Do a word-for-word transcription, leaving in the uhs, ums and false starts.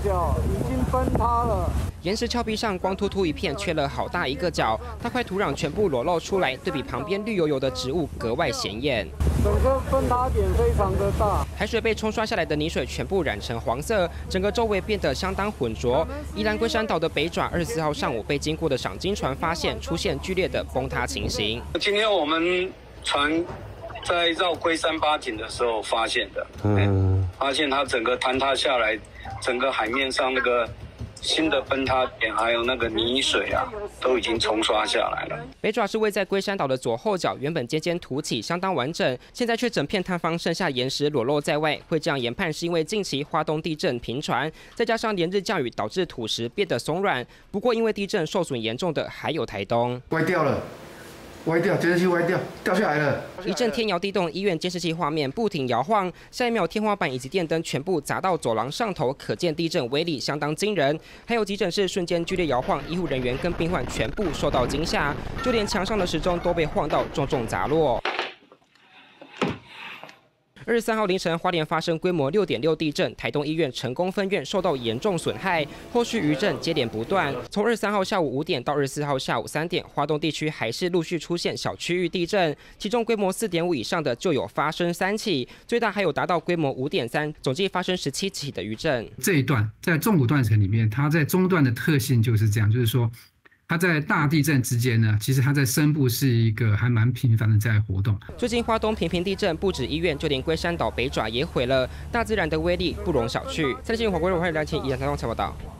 角已经崩塌了。 岩石峭壁上光秃秃一片，缺了好大一个角，大块土壤全部裸露出来，对比旁边绿油油的植物格外显眼。 整个崩塌点非常的大， 海水被冲刷下来的泥水全部染成黄色，整个周围变得相当浑浊。宜兰龟山岛的北爪二十四号上午被经过的赏鲸船发现出现剧烈的崩塌情形。 今天我们船在绕龟山八景的时候发现的，嗯，发现它整个坍塌下来，整个海面上那个新的崩塌点，还有那个泥水啊，都已经冲刷下来了。 北爪是位在龟山岛的左后角，原本尖尖凸起，相当完整，现在却整片塌方，剩下岩石裸露在外。会这样研判，是因为近期花东地震频传，再加上连日降雨，导致土石变得松软。不过，因为地震受损严重的还有台东， 歪掉了。歪掉，监视器歪掉，掉下来了。 一阵天摇地动，医院监视器画面不停摇晃，下一秒天花板以及电灯全部砸到走廊上头，可见地震威力相当惊人。还有急诊室瞬间剧烈摇晃，医护人员跟病患全部受到惊吓，就连墙上的时钟都被晃到重重砸落。二十三号凌晨，花莲发生规模六点六地震，台东医院成功分院受到严重损害，后续余震接连不断。从二十三号下午五点到二十四号下午三点，花东地区还是陆续出现小区域地震，其中规模四点五以上的就有发生三起，最大还有达到规模五点三，总计发生十七起的余震。 这一段在纵谷断层里面，它在中段的特性就是这样，就是说。它在大地震之间呢，其实它在深部是一个还蛮频繁的在活动。 最近花东频频地震，不止医院，就连龟山岛北爪也毁了。大自然的威力不容小觑。在新闻火锅，我欢迎来请宜兰台东采报道。